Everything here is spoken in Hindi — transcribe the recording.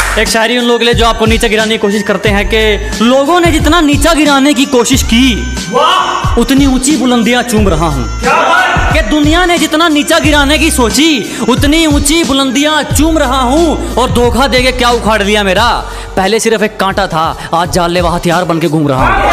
एक शायरी उन लोगों के लिए जो आपको नीचा गिराने की कोशिश करते हैं कि लोगों ने जितना नीचा गिराने की कोशिश की उतनी ऊंची बुलंदियां चूम रहा हूं। कि दुनिया ने जितना नीचा गिराने की सोची उतनी ऊंची बुलंदियां चूम रहा हूं। और धोखा देके क्या उखाड़ लिया मेरा, पहले सिर्फ एक कांटा था, आज जानलेवा हथियार बन के घूम रहा हूं।